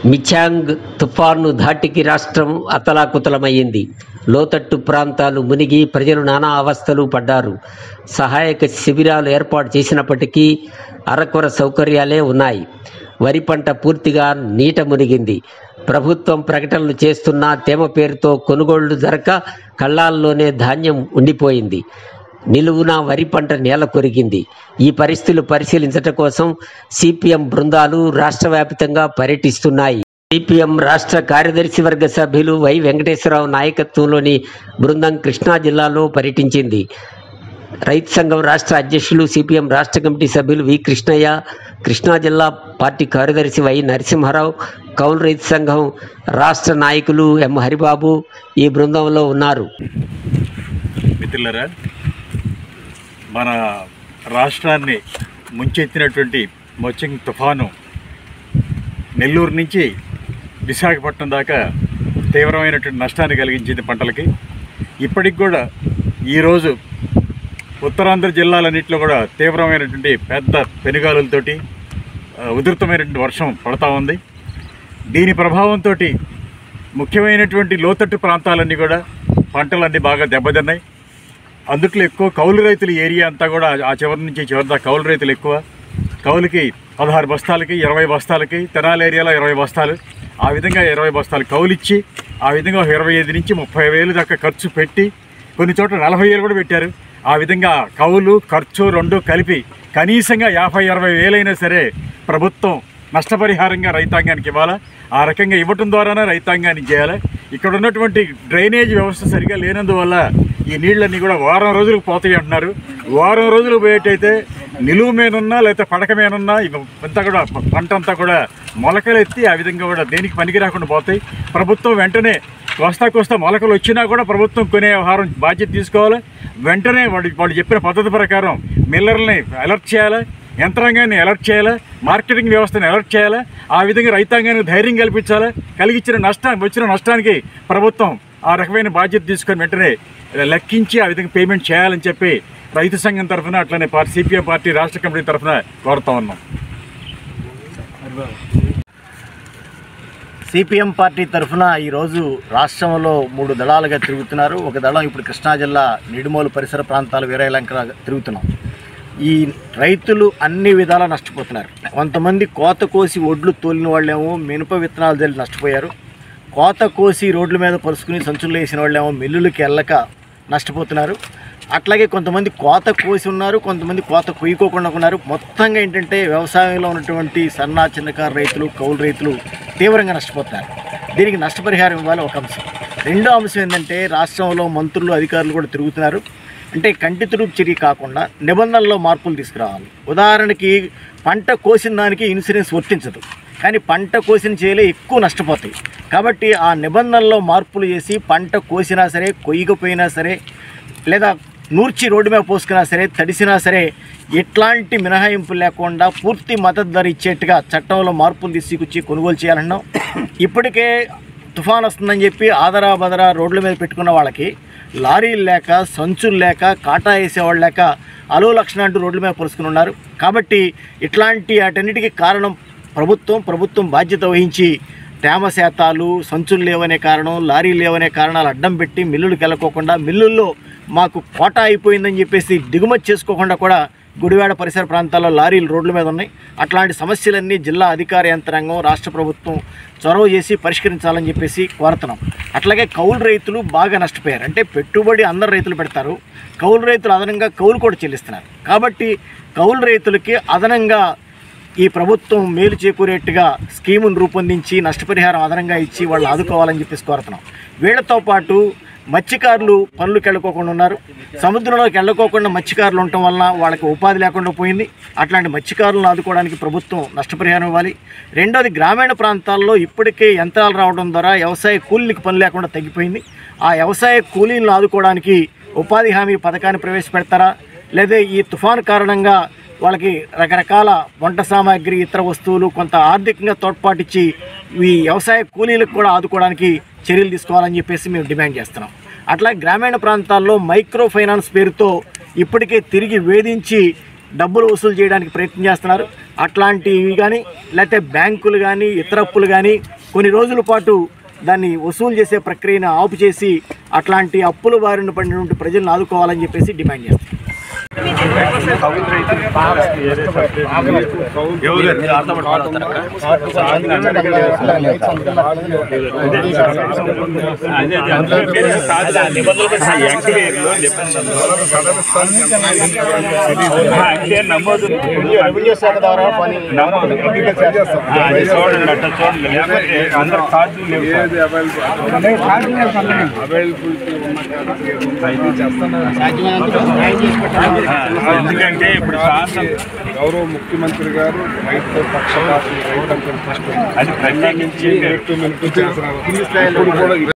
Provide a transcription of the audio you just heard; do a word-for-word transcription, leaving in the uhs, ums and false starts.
మిచాంగ్ తుఫాను ధాటికి రాష్ట్రం అతలాకుతలమైంది. లోతట్టు ప్రాంతాలు మునిగి ప్రజలు నానా అవస్థలు పడ్డారు. సహాయక శిబిరాలు ఏర్పాటు చేసినప్పటికీ అరకొర సౌకర్యాలే ఉన్నాయి. వరి పంట పూర్తిగా నీట మునిగింది. ప్రభుత్వం ప్రకటనలు చేస్తున్నా తేమ పేరుతో కొనుగోళ్లు జరగక కళ్ళాల్లోనే ధాన్యం ఉండిపోయింది. నిలువున వరి పంట నేల కొరిగింది. ఈ పరిస్థితులు పరిశీలించడం కోసం సిపిఎం బృందాలు రాష్ట్ర వ్యాప్తంగా పర్యటిస్తున్నాయి. సిపిఎం రాష్ట్ర కార్యదర్శి వర్గ సభ్యులు వై వెంకటేశ్వరరావు నాయకత్వంలోని బృందం కృష్ణా జిల్లాలో పర్యటించింది. రైతు సంఘం రాష్ట్ర అధ్యక్షులు సిపిఎం రాష్ట్ర కమిటీ సభ్యులు వి కృష్ణయ్య, కృష్ణా జిల్లా పార్టీ కార్యదర్శి వై నరసింహారావు, కౌలు రైతు సంఘం రాష్ట్ర నాయకులు ఎం హరిబాబు ఈ బృందంలో ఉన్నారు. మిత్రులారా, మన రాష్ట్రాన్ని ముంచెత్తినటువంటి మొచింగ్ తుఫాను నెల్లూరు నుంచి విశాఖపట్నం దాకా తీవ్రమైనటువంటి నష్టాన్ని కలిగించింది పంటలకి. ఇప్పటికి కూడా ఈరోజు ఉత్తరాంధ్ర జిల్లాలన్నింటిలో కూడా తీవ్రమైనటువంటి పెద్ద పెనుగాలులతోటి ఉధృతమైనటువంటి వర్షం పడతా ఉంది. దీని ప్రభావంతో ముఖ్యమైనటువంటి లోతట్టు ప్రాంతాలన్నీ కూడా పంటలన్నీ బాగా దెబ్బతిన్నాయి. అందుట్లో ఎక్కువ కౌలు రైతుల ఏరియా అంతా కూడా ఆ చివరి నుంచి చివరి దాకా కౌలు రైతులు ఎక్కువ. కౌలుకి పదహారు బస్తాలకి ఇరవై బస్తాలకి తెనాలి ఏరియాలో ఇరవై బస్తాలు ఆ విధంగా ఇరవై బస్తాలు కౌలిచ్చి ఆ విధంగా ఇరవై ఐదు నుంచి ముప్పై వేలు దాకా ఖర్చు పెట్టి కొన్ని చోట్ల నలభై వేలు కూడా పెట్టారు. ఆ విధంగా కౌలు ఖర్చు రెండు కలిపి కనీసంగా యాభై అరవై వేలైనా సరే ప్రభుత్వం నష్టపరిహారంగా రైతాంగానికి ఇవ్వాలా. ఆ రకంగా ఇవ్వటం ద్వారానే రైతాంగానికి చేయాలి. ఇక్కడ ఉన్నటువంటి డ్రైనేజ్ వ్యవస్థ సరిగా లేనందువల్ల ఈ నీళ్ళన్నీ కూడా వారం రోజులకు పోతాయి అంటున్నారు. వారం రోజులు పోయేటైతే నిలువు మీనున్నా లేకపోతే పడక మీనున్నా అంతా కూడా పంట అంతా కూడా మొలకలెత్తి ఆ విధంగా కూడా దేనికి పనికి రాకుండా పోతాయి. ప్రభుత్వం వెంటనే వస్తా కోస్తా మొలకలు వచ్చినా కూడా ప్రభుత్వం కొనే వ్యవహారం బాధ్యత తీసుకోవాలి. వెంటనే వాడు వాళ్ళు చెప్పిన పద్ధతి ప్రకారం మిల్లర్లని అలర్ట్ చేయాలి, యంత్రాంగాన్ని అలర్ట్ చేయాలి, మార్కెటింగ్ వ్యవస్థను అలర్ట్ చేయాలి. ఆ విధంగా రైతాంగానికి ధైర్యం కల్పించాలి. కలిగించిన నష్టానికి వచ్చిన నష్టానికి ప్రభుత్వం ఆ రకమైన బాధ్యత తీసుకొని వెంటనే లెక్కించి ఆ విధంగా పేమెంట్ చేయాలని చెప్పి రైతు సంఘం తరఫున అట్లనే పార్టీ సిపిఎం పార్టీ రాష్ట్ర కమిటీ తరఫున కోరుతా ఉన్నాం. సిపిఎం పార్టీ తరఫున ఈరోజు రాష్ట్రంలో మూడు దళాలుగా తిరుగుతున్నారు. ఒక దళం ఇప్పుడు కృష్ణా జిల్లా నిడుమోలు పరిసర ప్రాంతాలు వీరలంక తిరుగుతున్నాం. ఈ రైతులు అన్ని విధాలా నష్టపోతున్నారు. కొంతమంది కోత కోసి ఒడ్లు తోలిన వాళ్ళేమో మినప విత్తనాలు తెలిసి నష్టపోయారు. కోత కోసి రోడ్ల మీద పరుచుకుని సంచుల్లో వేసిన వాళ్ళేమో మిల్లులకి వెళ్ళక నష్టపోతున్నారు. అట్లాగే కొంతమంది కోత కోసి ఉన్నారు, కొంతమంది కోత కొయ్యకోకుండా ఉన్నారు. మొత్తంగా ఏంటంటే వ్యవసాయంలో ఉన్నటువంటి సన్నా చిన్నకారు రైతులు, కౌలు రైతులు తీవ్రంగా నష్టపోతున్నారు. దీనికి నష్టపరిహారం ఇవ్వాలి ఒక అంశం. రెండో అంశం ఏంటంటే రాష్ట్రంలో మంత్రులు, అధికారులు కూడా తిరుగుతున్నారు. అంటే కంటి తురుపు చర్య కాకుండా నిబంధనల్లో మార్పులు తీసుకురావాలి. ఉదాహరణకి పంట కోసిన దానికి ఇన్సూరెన్స్ వర్తించదు, కానీ పంట కోసిన చేయలే ఎక్కువ నష్టపోతాయి. కాబట్టి ఆ నిబంధనల్లో మార్పులు చేసి పంట కోసినా సరే, కొయ్యకపోయినా సరే, లేదా నూర్చి రోడ్డు మీద పోసుకున్నా సరే, తడిసినా సరే ఎట్లాంటి మినహాయింపు లేకుండా పూర్తి మద్దతు ధర ఇచ్చేట్టుగా చట్టంలో మార్పులు తీసుకొచ్చి కొనుగోలు చేయాలన్నాం. ఇప్పటికే తుఫాన్ వస్తుందని చెప్పి ఆదరా బదరా రోడ్ల మీద పెట్టుకున్న వాళ్ళకి లారీలు లేక, సంచులు లేక, కాటా వేసేవాళ్ళు లేక అలో లక్షణ అంటూ రోడ్ల మీద పరుచుకుని ఉన్నారు. కాబట్టి ఇట్లాంటి వాటన్నిటికీ కారణం ప్రభుత్వం. ప్రభుత్వం బాధ్యత వహించి తేమ శాతాలు, సంచులు లేవనే కారణం, లారీలు లేవనే కారణాలు అడ్డం పెట్టి మిల్లులకు వెళ్ళకోకుండా, మిల్లుల్లో మాకు కోటా అయిపోయిందని చెప్పేసి దిగుమతి చేసుకోకుండా కూడా గుడివాడ పరిసర ప్రాంతాల్లో లారీలు రోడ్ల మీద ఉన్నాయి. అట్లాంటి సమస్యలన్నీ జిల్లా అధికార యంత్రాంగం, రాష్ట్ర ప్రభుత్వం చొరవ చేసి పరిష్కరించాలని చెప్పేసి కోరుతున్నాం. అట్లాగే కౌలు రైతులు బాగా నష్టపోయారు. అంటే పెట్టుబడి అందరు రైతులు పెడతారు, కౌలు రైతులు అదనంగా కౌలు కూడా చెల్లిస్తున్నారు. కాబట్టి కౌలు రైతులకి అదనంగా ఈ ప్రభుత్వం మేలు చేకూరేట్టుగా స్కీమును రూపొందించి నష్టపరిహారం అదనంగా ఇచ్చి వాళ్ళు ఆదుకోవాలని చెప్పేసి కోరుతున్నాం. వీళ్లతో పాటు మత్స్యకారులు పనులకు వెళ్ళకోకుండా ఉన్నారు. సముద్రంలోకి వెళ్ళకోకుండా మత్స్యకారులు ఉండటం వలన వాళ్ళకి ఉపాధి లేకుండా పోయింది. అట్లాంటి మత్స్యకారులను ఆదుకోవడానికి ప్రభుత్వం నష్టపరిహారం ఇవ్వాలి. రెండోది, గ్రామీణ ప్రాంతాల్లో ఇప్పటికే యంత్రాలు రావడం ద్వారా వ్యవసాయ కూలీలకు పని లేకుండా తగ్గిపోయింది. ఆ వ్యవసాయ కూలీలను ఆదుకోవడానికి ఉపాధి హామీ పథకాన్ని ప్రవేశపెడతారా, లేదా ఈ తుఫాను కారణంగా వాళ్ళకి రకరకాల వంట సామాగ్రి, ఇతర వస్తువులు కొంత ఆర్థికంగా తోడ్పాటిచ్చి ఈ వ్యవసాయ కూలీలకు కూడా ఆదుకోవడానికి చర్యలు తీసుకోవాలని చెప్పేసి మేము డిమాండ్ చేస్తున్నాం. అట్లా గ్రామీణ ప్రాంతాల్లో మైక్రో ఫైనాన్స్ పేరుతో ఇప్పటికే తిరిగి వేధించి డబ్బులు వసూలు చేయడానికి ప్రయత్నం చేస్తున్నారు. అట్లాంటివి కానీ లేకపోతే బ్యాంకులు కానీ ఇతర అప్పులు కానీ కొన్ని రోజుల పాటు దాన్ని వసూలు చేసే ప్రక్రియను ఆపు చేసి అట్లాంటి అప్పుల బారిన పడినటువంటి ప్రజలను ఆదుకోవాలని చెప్పేసి డిమాండ్ చేస్తారు. ఎందుకంటే ఇప్పుడు గౌరవ ముఖ్యమంత్రి గారు రైతు పక్షపాతం రైతు అది ప్రత్యేకించి